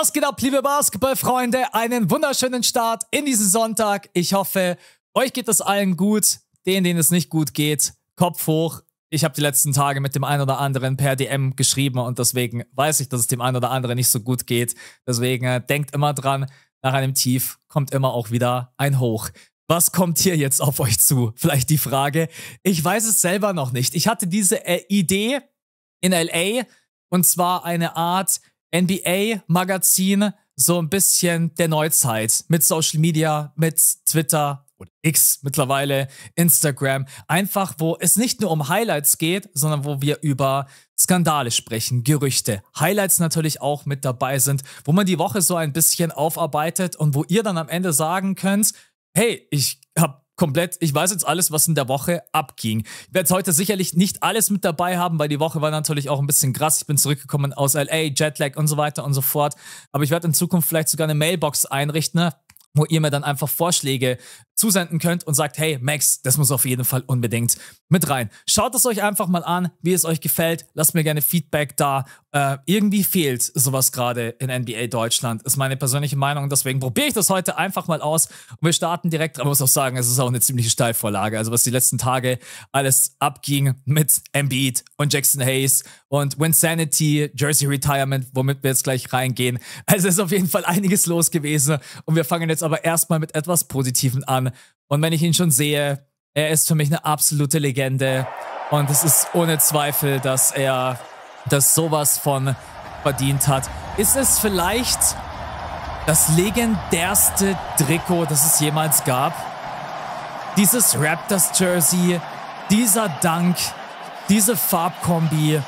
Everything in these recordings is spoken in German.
Was geht ab, liebe Basketballfreunde? Einen wunderschönen Start in diesen Sonntag. Ich hoffe, euch geht es allen gut. Denen es nicht gut geht, Kopf hoch. Ich habe die letzten Tage mit dem einen oder anderen per DM geschrieben und deswegen weiß ich, dass es dem einen oder anderen nicht so gut geht. Deswegen denkt immer dran, nach einem Tief kommt immer auch wieder ein Hoch. Was kommt hier jetzt auf euch zu? Vielleicht die Frage. Ich weiß es selber noch nicht. Ich hatte diese Idee in LA und zwar eine Art NBA-Magazin, so ein bisschen der Neuzeit mit Social Media, mit Twitter oder X mittlerweile, Instagram. Einfach, wo es nicht nur um Highlights geht, sondern wo wir über Skandale sprechen, Gerüchte, Highlights natürlich auch mit dabei sind, wo man die Woche so ein bisschen aufarbeitet und wo ihr dann am Ende sagen könnt, hey, ich weiß jetzt alles, was in der Woche abging. Ich werde heute sicherlich nicht alles mit dabei haben, weil die Woche war natürlich auch ein bisschen krass. Ich bin zurückgekommen aus LA, Jetlag und so weiter und so fort. Aber ich werde in Zukunft vielleicht sogar eine Mailbox einrichten, wo ihr mir dann einfach Vorschläge zusenden könnt und sagt, hey Max, das muss auf jeden Fall unbedingt mit rein. Schaut es euch einfach mal an, wie es euch gefällt. Lasst mir gerne Feedback da. Irgendwie fehlt sowas gerade in NBA Deutschland, ist meine persönliche Meinung. Deswegen probiere ich das heute einfach mal aus und wir starten direkt. Aber ich muss auch sagen, es ist auch eine ziemliche Steilvorlage. Also was die letzten Tage alles abging mit Embiid und Jackson Hayes und Winsanity, Jersey Retirement, womit wir jetzt gleich reingehen. Also es ist auf jeden Fall einiges los gewesen und wir fangen jetzt aber erstmal mit etwas Positivem an. Und wenn ich ihn schon sehe, er ist für mich eine absolute Legende und es ist ohne Zweifel, dass er das sowas von verdient hat. Ist es vielleicht das legendärste Trikot, das es jemals gab? Dieses Raptors-Jersey, dieser Dunk, diese Farbkombi.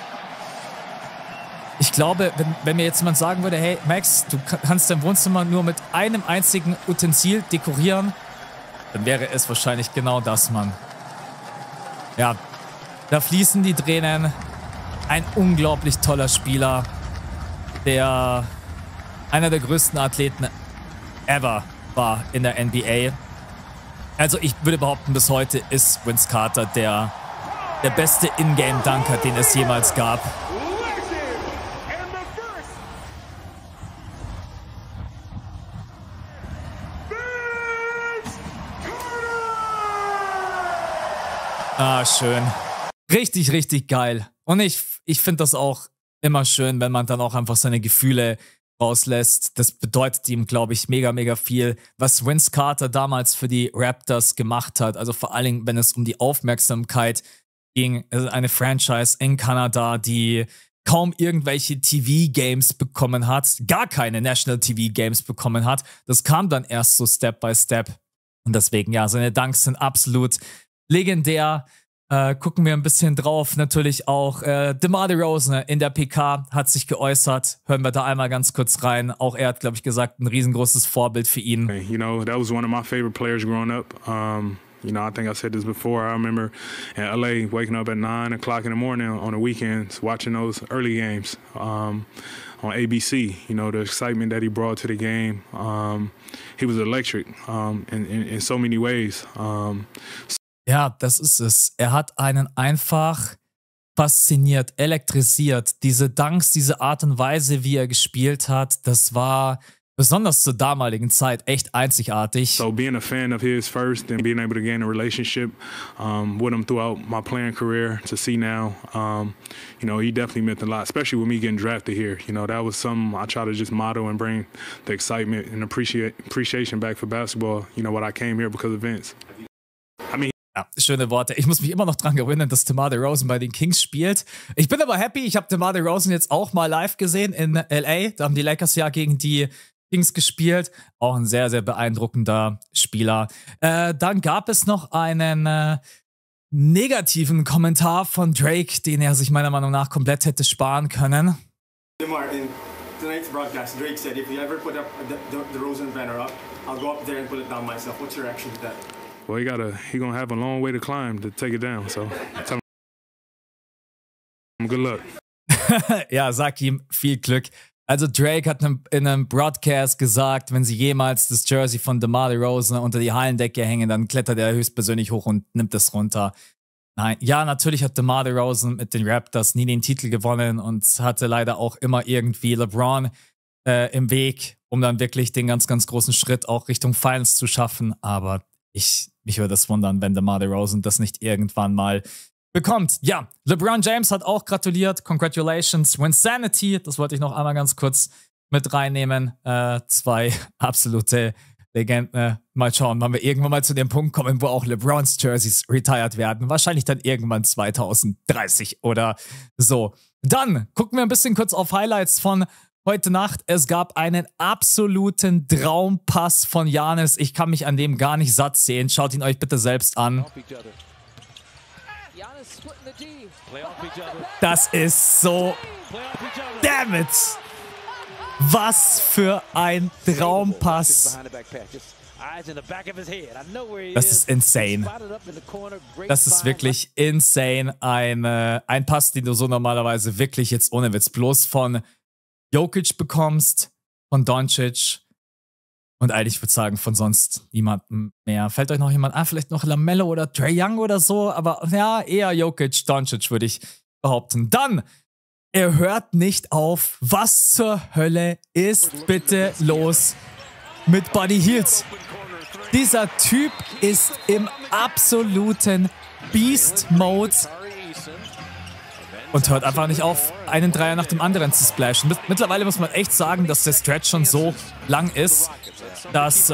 Ich glaube, wenn mir jetzt jemand sagen würde, hey Max, du kannst dein Wohnzimmer nur mit einem einzigen Utensil dekorieren, dann wäre es wahrscheinlich genau das, Mann. Ja, da fließen die Tränen. Ein unglaublich toller Spieler, der einer der größten Athleten ever war in der NBA. Also ich würde behaupten, bis heute ist Vince Carter der beste Ingame-Dunker, den es jemals gab. Ah, schön. Richtig, richtig geil. Und ich finde das auch immer schön, wenn man dann auch einfach seine Gefühle rauslässt. Das bedeutet ihm, glaube ich, mega, mega viel, was Vince Carter damals für die Raptors gemacht hat. Also vor allen Dingen, wenn es um die Aufmerksamkeit ging. Also eine Franchise in Kanada, die kaum irgendwelche TV-Games bekommen hat, gar keine National TV-Games bekommen hat. Das kam dann erst so Step by Step. Und deswegen, ja, seine Dunks sind absolut legendär. Gucken wir ein bisschen drauf. Natürlich auch DeMar DeRozan in der PK hat sich geäußert. Hören wir da einmal ganz kurz rein. Auch er hat, glaube ich, gesagt, ein riesengroßes Vorbild für ihn. You know, that was one of my favorite players growing up. You know, I think I said this before. I remember in LA waking up at 9 o'clock in the morning on the weekends, watching those early games on ABC. You know, the excitement that he brought to the game. He was electric in so many ways. Ja, das ist es. Er hat einen einfach fasziniert, elektrisiert. Diese Dunks, diese Art und Weise, wie er gespielt hat, das war besonders zur damaligen Zeit echt einzigartig. So being a fan of his first and being able to gain a relationship with him throughout my playing career to see now, you know, he definitely meant a lot, especially with me getting drafted here. You know, that was something I try to just model and bring the excitement and appreciation back for basketball, you know, what I came here because of Vince. I mean, ja, schöne Worte. Ich muss mich immer noch dran gewöhnen, dass DeMar DeRozan bei den Kings spielt. Ich bin aber happy. Ich habe DeMar DeRozan jetzt auch mal live gesehen in LA. Da haben die Lakers ja gegen die Kings gespielt. Auch ein sehr, sehr beeindruckender Spieler. Dann gab es noch einen negativen Kommentar von Drake, den er sich meiner Meinung nach komplett hätte sparen können. DeMar, in tonight's broadcast, Drake said, if you ever put up the DeRozan banner up, I'll go up there and put it down myself. What's your reaction to that? Well, he gonna have a long way to climb to take it down. So tell him good luck. Ja, sag ihm viel Glück. Also Drake hat in einem Broadcast gesagt, wenn sie jemals das Jersey von DeMar DeRozan unter die Hallendecke hängen, dann klettert er höchstpersönlich hoch und nimmt es runter. Nein, ja, natürlich hat DeMar DeRozan mit den Raptors nie den Titel gewonnen und hatte leider auch immer irgendwie LeBron im Weg, um dann wirklich den ganz, ganz großen Schritt auch Richtung Finals zu schaffen. Aber mich würde es wundern, wenn DeMar DeRozan das nicht irgendwann mal bekommt. Ja, LeBron James hat auch gratuliert. Congratulations, Winsanity. Das wollte ich noch einmal ganz kurz mit reinnehmen. 2 absolute Legenden. Mal schauen, wann wir irgendwann mal zu dem Punkt kommen, wo auch LeBrons Jerseys retired werden. Wahrscheinlich dann irgendwann 2030 oder so. Dann gucken wir ein bisschen kurz auf Highlights von heute Nacht. Es gab einen absoluten Traumpass von Giannis. Ich kann mich an dem gar nicht satt sehen. Schaut ihn euch bitte selbst an. Das ist so... Damn it! Was für ein Traumpass. Das ist insane. Das ist wirklich insane. Ein Pass, den du so normalerweise wirklich jetzt ohne Witz bloß von Jokic bekommst, von Doncic und eigentlich würde ich sagen von sonst niemandem mehr. Fällt euch noch jemand ein? Vielleicht noch Lamello oder Trae Young oder so, aber ja, eher Jokic, Doncic würde ich behaupten. Dann, er hört nicht auf. Was zur Hölle ist bitte los mit Buddy Hield? Dieser Typ ist im absoluten Beast-Mode und hört einfach nicht auf, einen Dreier nach dem anderen zu splashen. Mittlerweile muss man echt sagen, dass der Stretch schon so lang ist, dass,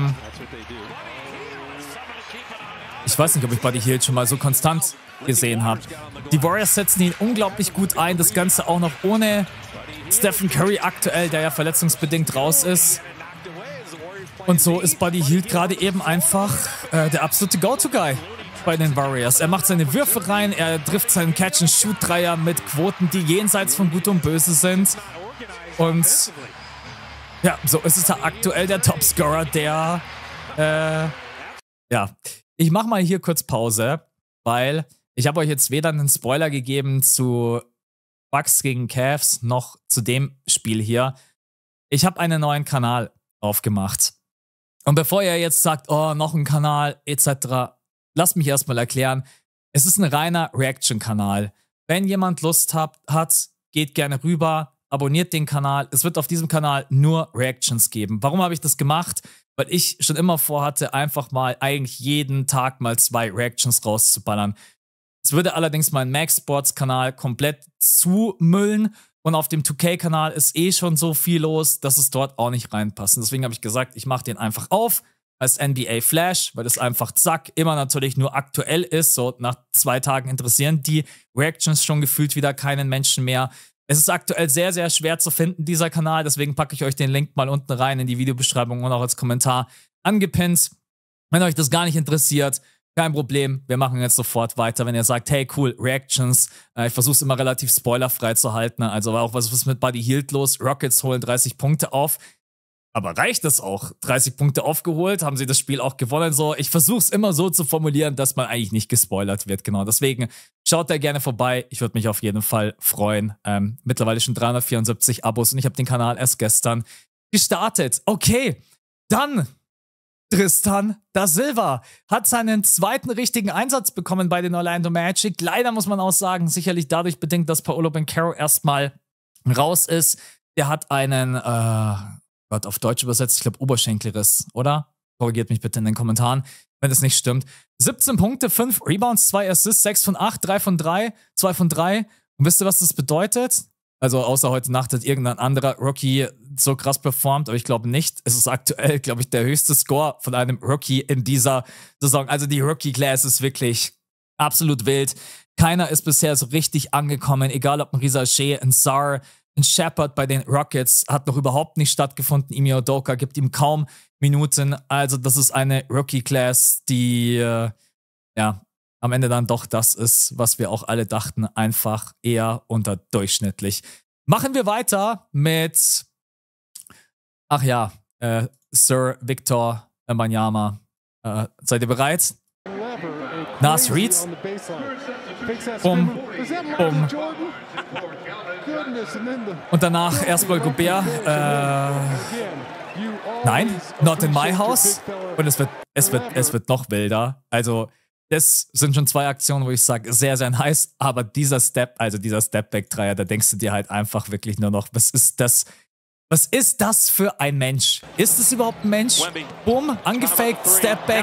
ich weiß nicht, ob ich Buddy Hield schon mal so konstant gesehen habe. Die Warriors setzen ihn unglaublich gut ein, das Ganze auch noch ohne Stephen Curry aktuell, der ja verletzungsbedingt raus ist. Und so ist Buddy Hield gerade eben einfach der absolute Go-To-Guy bei den Warriors. Er macht seine Würfe rein, er trifft seinen Catch-and-Shoot-Dreier mit Quoten, die jenseits von Gut und Böse sind. Und ja, so ist es aktuell der Topscorer, der, ja. Ich mache mal hier kurz Pause, weil ich habe euch jetzt weder einen Spoiler gegeben zu Bucks gegen Cavs noch zu dem Spiel hier. Ich habe einen neuen Kanal aufgemacht. Und bevor ihr jetzt sagt, oh, noch ein Kanal etc., lasst mich erstmal erklären. Es ist ein reiner Reaction-Kanal. Wenn jemand Lust hat, geht gerne rüber, abonniert den Kanal. Es wird auf diesem Kanal nur Reactions geben. Warum habe ich das gemacht? Weil ich schon immer vorhatte, einfach mal eigentlich jeden Tag mal 2 Reactions rauszuballern. Es würde allerdings meinen Max Sports Kanal komplett zumüllen und auf dem 2K-Kanal ist eh schon so viel los, dass es dort auch nicht reinpasst. Und deswegen habe ich gesagt, ich mache den einfach auf als NBA Flash, weil es einfach zack, immer natürlich nur aktuell ist. So nach 2 Tagen interessieren die Reactions schon gefühlt wieder keinen Menschen mehr. Es ist aktuell sehr, sehr schwer zu finden, dieser Kanal. Deswegen packe ich euch den Link mal unten rein in die Videobeschreibung und auch als Kommentar angepinnt. Wenn euch das gar nicht interessiert, kein Problem, wir machen jetzt sofort weiter. Wenn ihr sagt, hey cool, Reactions, ich versuche es immer relativ spoilerfrei zu halten. Also auch was ist mit Buddy Hield los? Rockets holen 30 Punkte auf. Aber reicht das auch? 30 Punkte aufgeholt? Haben sie das Spiel auch gewonnen? So, ich versuche es immer so zu formulieren, dass man eigentlich nicht gespoilert wird. Genau, deswegen schaut da gerne vorbei. Ich würde mich auf jeden Fall freuen. Mittlerweile schon 374 Abos und ich habe den Kanal erst gestern gestartet. Okay, dann Tristan da Silva hat seinen 2. richtigen Einsatz bekommen bei den Orlando Magic. Leider muss man auch sagen, sicherlich dadurch bedingt, dass Paolo Banchero erstmal raus ist. Der hat einen, Gott, auf Deutsch übersetzt, ich glaube Oberschenkelriss, oder? Korrigiert mich bitte in den Kommentaren, wenn das nicht stimmt. 17 Punkte, 5 Rebounds, 2 Assists, 6 von 8, 3 von 3, 2 von 3. Und wisst ihr, was das bedeutet? Also außer heute Nacht hat irgendein anderer Rookie so krass performt, aber ich glaube nicht. Es ist aktuell, glaube ich, der höchste Score von einem Rookie in dieser Saison. Also die Rookie-Class ist wirklich absolut wild. Keiner ist bisher so richtig angekommen, egal ob ein Risa Shea, ein Sarr, ein Shepard bei den Rockets, hat noch überhaupt nicht stattgefunden. Ime Udoka gibt ihm kaum Minuten. Also das ist eine Rookie-Class, die ja am Ende dann doch das ist, was wir auch alle dachten, einfach eher unterdurchschnittlich. Machen wir weiter mit, ach ja, Sir Victor Wembanyama. Seid ihr bereit? Nas Reed. Und danach erstmal Gobert. Nein, not in my house. Und es wird noch wilder. Also das sind schon 2 Aktionen, wo ich sage, sehr, sehr nice. Aber dieser Step-Back-Dreier, da denkst du dir halt einfach wirklich nur noch, was ist das Was ist das für ein Mensch? Ist es überhaupt ein Mensch? Bumm, angefaked, Step Back.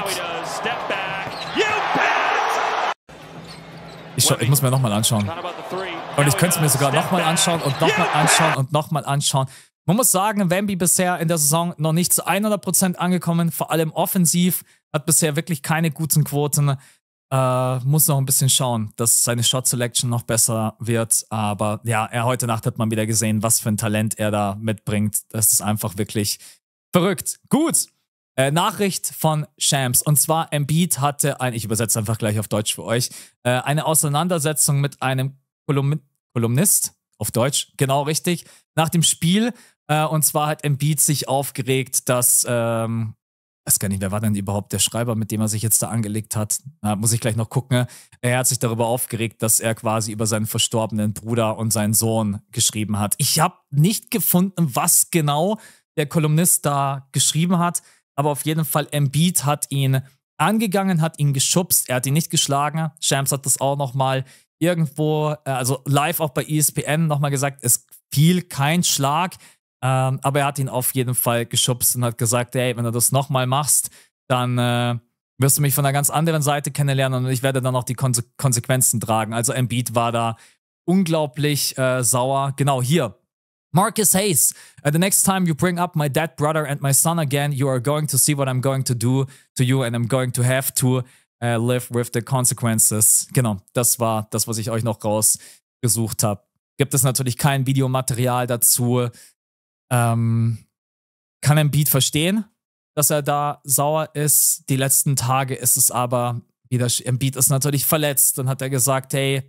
Ich muss mir nochmal anschauen. Und ich könnte es mir sogar nochmal anschauen und nochmal anschauen und nochmal anschauen. Man muss sagen, Wemby bisher in der Saison noch nicht zu 100% angekommen, vor allem offensiv, hat bisher wirklich keine guten Quoten. Muss noch ein bisschen schauen, dass seine Shot Selection noch besser wird. Aber ja, heute Nacht hat man wieder gesehen, was für ein Talent er da mitbringt. Das ist einfach wirklich verrückt. Gut. Nachricht von Shams. Und zwar, Embiid hatte ich übersetze einfach gleich auf Deutsch für euch, eine Auseinandersetzung mit einem Kolumnist, auf Deutsch, genau richtig, nach dem Spiel. Und zwar hat Embiid sich aufgeregt, dass, weiß gar nicht, wer war denn überhaupt der Schreiber, mit dem er sich jetzt da angelegt hat? Muss ich gleich noch gucken. Er hat sich darüber aufgeregt, dass er quasi über seinen verstorbenen Bruder und seinen Sohn geschrieben hat. Ich habe nicht gefunden, was genau der Kolumnist da geschrieben hat, aber auf jeden Fall Embiid hat ihn angegangen, hat ihn geschubst, er hat ihn nicht geschlagen. Shams hat das auch nochmal irgendwo, also live auch bei ESPN nochmal gesagt, es fiel kein Schlag, aber er hat ihn auf jeden Fall geschubst und hat gesagt, hey, wenn du das nochmal machst, dann wirst du mich von einer ganz anderen Seite kennenlernen und ich werde dann auch die Konsequenzen tragen. Also Embiid war da unglaublich sauer. Genau, hier. Marcus Hayes, the next time you bring up my dead brother and my son again, you are going to see what I'm going to do to you and I'm going to have to live with the consequences. Genau, das war das, was ich euch noch rausgesucht habe. Gibt es natürlich kein Videomaterial dazu. Kann Embiid verstehen, dass er da sauer ist. Die letzten Tage ist es aber wieder, Embiid ist natürlich verletzt und hat er gesagt, hey,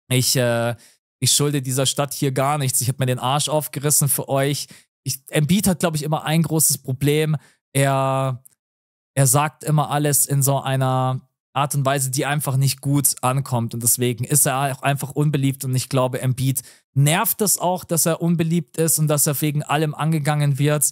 ich schulde dieser Stadt hier gar nichts. Ich habe mir den Arsch aufgerissen für euch. Embiid hat, glaube ich, immer ein großes Problem. Er sagt immer alles in so einer Art und Weise, die einfach nicht gut ankommt. Und deswegen ist er auch einfach unbeliebt. Und ich glaube, Embiid nervt es auch, dass er unbeliebt ist und dass er wegen allem angegangen wird.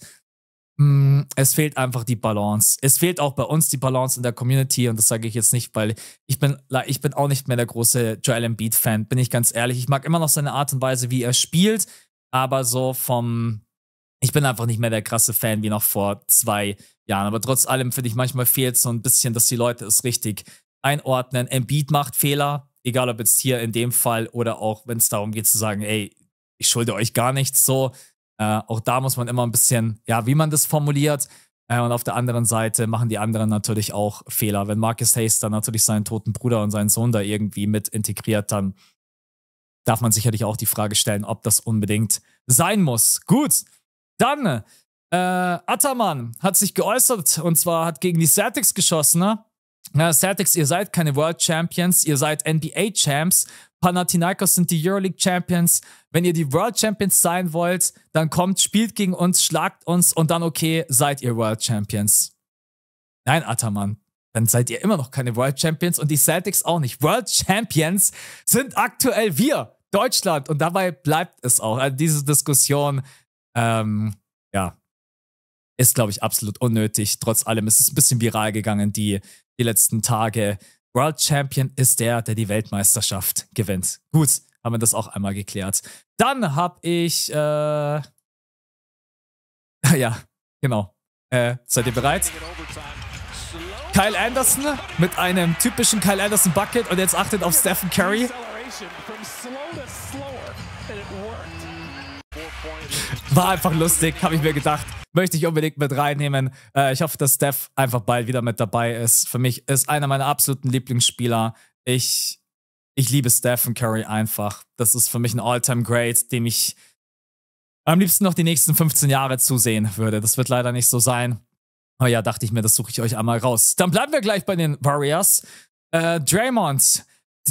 Es fehlt einfach die Balance. Es fehlt auch bei uns die Balance in der Community und das sage ich jetzt nicht, weil ich bin auch nicht mehr der große Joel Embiid-Fan, bin ich ganz ehrlich. Ich mag immer noch seine Art und Weise, wie er spielt, aber so ich bin einfach nicht mehr der krasse Fan wie noch vor 2 Jahren. Aber trotz allem finde ich, manchmal fehlt so ein bisschen, dass die Leute es richtig einordnen. Embiid macht Fehler, egal ob jetzt hier in dem Fall oder auch, wenn es darum geht zu sagen, ey, ich schulde euch gar nichts, so. Auch da muss man immer ein bisschen, ja, wie man das formuliert. Und auf der anderen Seite machen die anderen natürlich auch Fehler. Wenn Marcus Hayes dann natürlich seinen toten Bruder und seinen Sohn da irgendwie mit integriert, dann darf man sicherlich auch die Frage stellen, ob das unbedingt sein muss. Gut, dann Ataman hat sich geäußert und zwar hat gegen die Celtics geschossen, ne? Celtics, ihr seid keine World Champions, ihr seid NBA Champs. Panathinaikos sind die Euroleague Champions. Wenn ihr die World Champions sein wollt, dann kommt, spielt gegen uns, schlagt uns und dann okay, seid ihr World Champions. Nein, Ataman, dann seid ihr immer noch keine World Champions und die Celtics auch nicht. World Champions sind aktuell wir, Deutschland, und dabei bleibt es auch. Also diese Diskussion, ja, ist, glaube ich, absolut unnötig. Trotz allem ist es ein bisschen viral gegangen, die letzten Tage. World Champion ist der die Weltmeisterschaft gewinnt. Gut, haben wir das auch einmal geklärt. Dann habe ich, ja, genau. Seid ihr bereit? Kyle Anderson mit einem typischen Kyle Anderson Bucket und jetzt achtet auf Stephen Curry. War einfach lustig, habe ich mir gedacht. Möchte ich unbedingt mit reinnehmen. Ich hoffe, dass Steph einfach bald wieder mit dabei ist. Für mich ist einer meiner absoluten Lieblingsspieler. Ich liebe Stephen Curry einfach. Das ist für mich ein All-Time-Great, dem ich am liebsten noch die nächsten 15 Jahre zusehen würde. Das wird leider nicht so sein. Aber ja, dachte ich mir, das suche ich euch einmal raus. Dann bleiben wir gleich bei den Warriors. Draymond.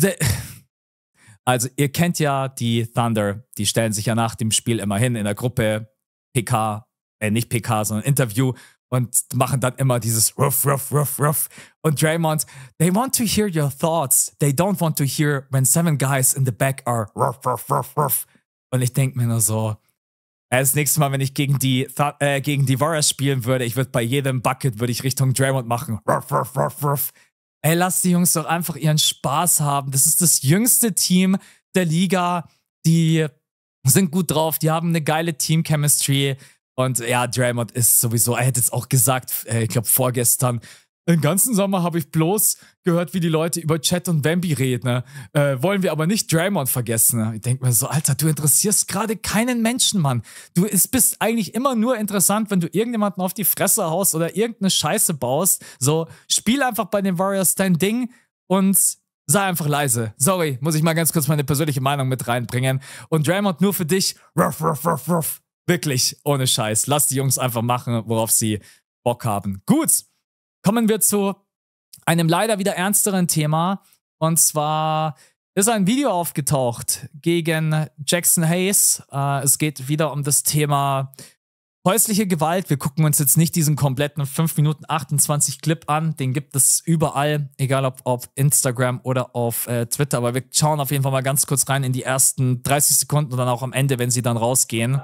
Also, ihr kennt ja die Thunder. Die stellen sich ja nach dem Spiel immer hin in der Gruppe. Nicht PK, sondern Interview und machen dann immer dieses ruff, ruff, ruff, ruff. Und Draymond, they want to hear your thoughts. They don't want to hear when 7 guys in the back are ruff, ruff, ruff, ruff. Und ich denke mir nur so, das nächste Mal, wenn ich gegen die Warriors spielen würde, ich würde bei jedem Bucket, würde ich Richtung Draymond machen. Ruff, ruff, ruff, ruff. Ey, lasst die Jungs doch einfach ihren Spaß haben. Das ist das jüngste Team der Liga. Die sind gut drauf, die haben eine geile Team-Chemistry. Und ja, Draymond ist sowieso, er hätte es auch gesagt, ich glaube vorgestern, den ganzen Sommer habe ich bloß gehört, wie die Leute über Chet und Wemby reden. Wollen wir aber nicht Draymond vergessen. Ich denke mir so, Alter, du interessierst gerade keinen Menschen, Mann. Du bist eigentlich immer nur interessant, wenn du irgendjemanden auf die Fresse haust oder irgendeine Scheiße baust. So, spiel einfach bei den Warriors dein Ding und sei einfach leise. Sorry, muss ich mal ganz kurz meine persönliche Meinung mit reinbringen. Und Draymond, nur für dich, ruff, ruff, ruff, ruff. Wirklich, ohne Scheiß. Lass die Jungs einfach machen, worauf sie Bock haben. Gut. Kommen wir zu einem leider wieder ernsteren Thema. Und zwar ist ein Video aufgetaucht gegen Jackson Hayes. Es geht wieder um das Thema häusliche Gewalt. Wir gucken uns jetzt nicht diesen kompletten 5 Minuten 28 Clip an. Den gibt es überall, egal ob auf Instagram oder auf Twitter. Aber wir schauen auf jeden Fall mal ganz kurz rein in die ersten 30 Sekunden und dann auch am Ende, wenn sie dann rausgehen.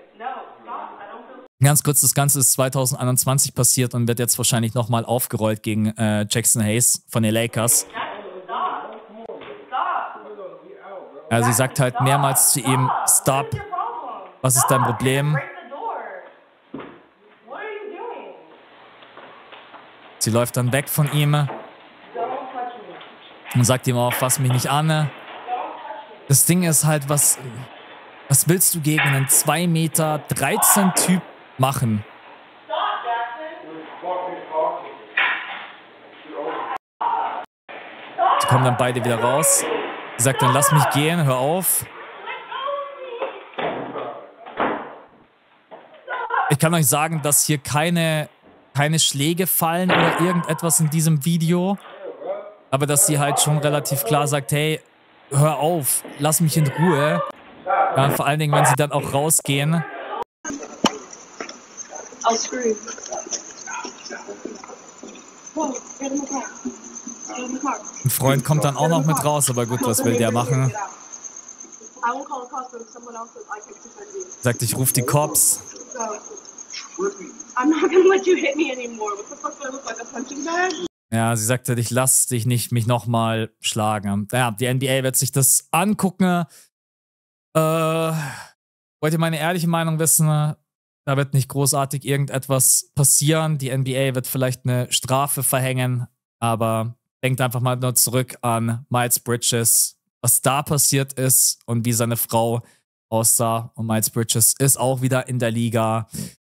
Ganz kurz, das Ganze ist 2021 passiert und wird jetzt wahrscheinlich nochmal aufgerollt gegen Jackson Hayes von den Lakers. Also sie sagt halt mehrmals zu ihm, stop, was ist dein Problem? Sie läuft dann weg von ihm und sagt ihm auch, fass mich nicht an. Das Ding ist halt, was willst du gegen einen 2,13 Meter Typ machen? Sie kommen dann beide wieder raus. Sie sagt dann, lass mich gehen, hör auf. Ich kann euch sagen, dass hier keine Schläge fallen oder irgendetwas in diesem Video. Aber dass sie halt schon relativ klar sagt, hey, hör auf, lass mich in Ruhe. Ja, vor allen Dingen, wenn sie dann auch rausgehen. I'll scream. Ein Freund kommt dann auch noch mit raus, aber gut, was will der machen? Sagt, ich ruf die Cops. Ja, sie sagte, ich lass dich nicht mich nochmal schlagen. Ja, die NBA wird sich das angucken. Wollt ihr meine ehrliche Meinung wissen? Da wird nicht großartig irgendetwas passieren. Die NBA wird vielleicht eine Strafe verhängen, aber denkt einfach mal nur zurück an Miles Bridges, was da passiert ist und wie seine Frau aussah. Und Miles Bridges ist auch wieder in der Liga.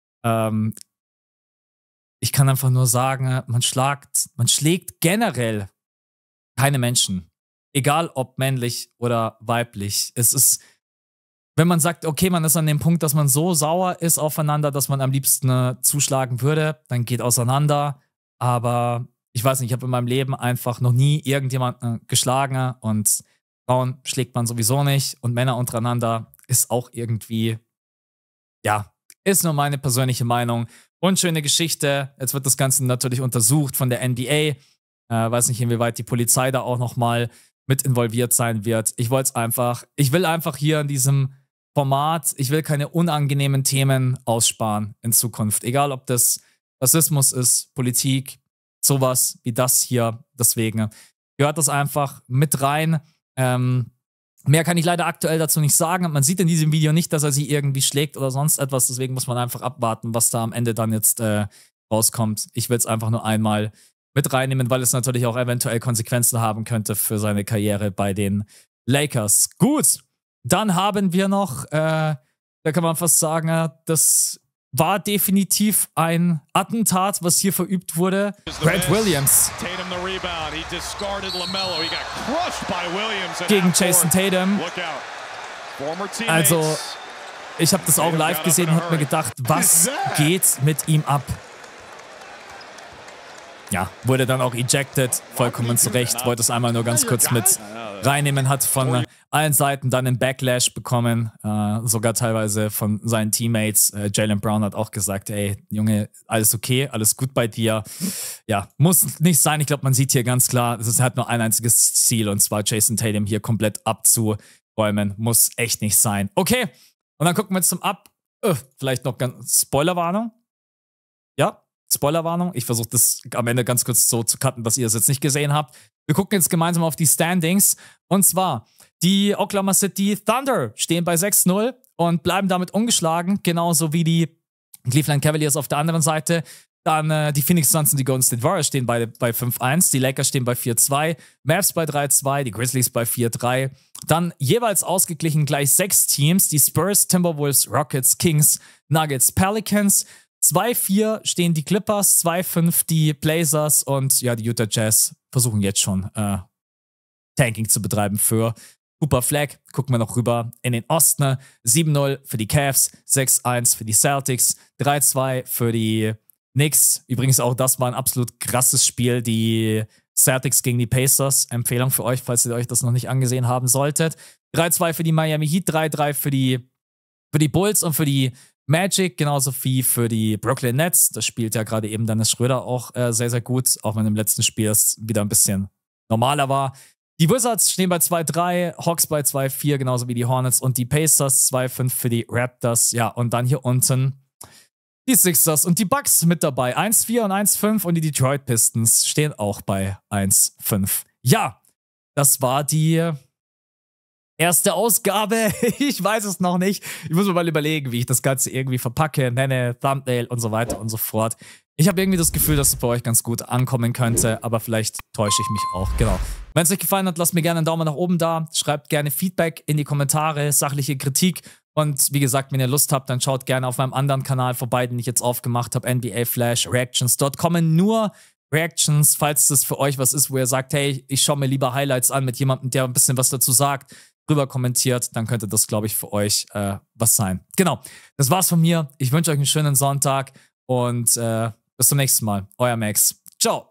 Ich kann einfach nur sagen, man schlägt generell keine Menschen. Egal ob männlich oder weiblich. Es ist, wenn man sagt, okay, man ist an dem Punkt, dass man so sauer ist aufeinander, dass man am liebsten zuschlagen würde, dann geht auseinander. Aber ich weiß nicht, ich habe in meinem Leben einfach noch nie irgendjemanden geschlagen und Frauen schlägt man sowieso nicht und Männer untereinander ist auch irgendwie, ja, ist nur meine persönliche Meinung. Unschöne Geschichte. Jetzt wird das Ganze natürlich untersucht von der NBA. Weiß nicht, inwieweit die Polizei da auch nochmal mit involviert sein wird. Ich will einfach hier in diesem Format, ich will keine unangenehmen Themen aussparen in Zukunft. Egal, ob das Rassismus ist, Politik, sowas wie das hier. Deswegen gehört das einfach mit rein. Mehr kann ich leider aktuell dazu nicht sagen. Man sieht in diesem Video nicht, dass er sie irgendwie schlägt oder sonst etwas. Deswegen muss man einfach abwarten, was da am Ende dann jetzt rauskommt. Ich will es einfach nur einmal mit reinnehmen, weil es natürlich auch eventuell Konsequenzen haben könnte für seine Karriere bei den Lakers. Gut, dann haben wir noch, da kann man fast sagen, das war definitiv ein Attentat, was hier verübt wurde. Grant Williams gegen Jason Tatum. Also, ich habe das auch live gesehen und habe mir gedacht, was geht mit ihm ab? Ja, wurde dann auch ejected, vollkommen zu Recht. Wollte es einmal nur ganz kurz mit reinnehmen, hat von allen Seiten dann einen Backlash bekommen, sogar teilweise von seinen Teammates. Jaylen Brown hat auch gesagt, ey, Junge, alles okay, alles gut bei dir. Ja, muss nicht sein. Ich glaube, man sieht hier ganz klar, es hat nur ein einziges Ziel, und zwar Jason Tatum hier komplett abzuräumen. Muss echt nicht sein. Okay, und dann gucken wir jetzt zum vielleicht noch ganz Spoilerwarnung. Ja, Spoilerwarnung. Ich versuche das am Ende ganz kurz so zu cutten, dass ihr es jetzt nicht gesehen habt. Wir gucken jetzt gemeinsam auf die Standings. Und zwar, die Oklahoma City Thunder stehen bei 6-0 und bleiben damit ungeschlagen. Genauso wie die Cleveland Cavaliers auf der anderen Seite. Dann die Phoenix Suns und die Golden State Warriors stehen beide bei 5-1. Die Lakers stehen bei 4-2. Mavs bei 3-2. Die Grizzlies bei 4-3. Dann jeweils ausgeglichen gleich 6 Teams. Die Spurs, Timberwolves, Rockets, Kings, Nuggets, Pelicans. 2-4 stehen die Clippers. 2-5 die Blazers. Und ja, die Utah Jazz versuchen jetzt schon Tanking zu betreiben für Cooper Flag. Gucken wir noch rüber in den Osten. 7-0 für die Cavs. 6-1 für die Celtics. 3-2 für die Knicks. Übrigens auch das war ein absolut krasses Spiel. Die Celtics gegen die Pacers. Empfehlung für euch, falls ihr euch das noch nicht angesehen haben solltet. 3-2 für die Miami Heat. 3-3 für die Bulls und für die Magic. Genauso wie für die Brooklyn Nets. Das spielt ja gerade eben Dennis Schröder auch sehr, sehr gut. Auch wenn im letzten Spiel es wieder ein bisschen normaler war. Die Wizards stehen bei 2-3. Hawks bei 2-4. Genauso wie die Hornets und die Pacers. 2-5 für die Raptors. Ja, und dann hier unten die Sixers und die Bucks mit dabei. 1-4 und 1-5 und die Detroit Pistons stehen auch bei 1-5. Ja, das war die erste Ausgabe. Ich weiß es noch nicht. Ich muss mir mal überlegen, wie ich das Ganze irgendwie verpacke, nenne, Thumbnail und so weiter und so fort. Ich habe irgendwie das Gefühl, dass es bei euch ganz gut ankommen könnte, aber vielleicht täusche ich mich auch. Genau. Wenn es euch gefallen hat, lasst mir gerne einen Daumen nach oben da. Schreibt gerne Feedback in die Kommentare, sachliche Kritik. Und wie gesagt, wenn ihr Lust habt, dann schaut gerne auf meinem anderen Kanal vorbei, den ich jetzt aufgemacht habe, NBA Flash Reactions. Dort kommen nur Reactions, falls das für euch was ist, wo ihr sagt, hey, ich schaue mir lieber Highlights an mit jemandem, der ein bisschen was dazu sagt, drüber kommentiert, dann könnte das, glaube ich, für euch was sein. Genau, das war's von mir. Ich wünsche euch einen schönen Sonntag und bis zum nächsten Mal. Euer Max. Ciao.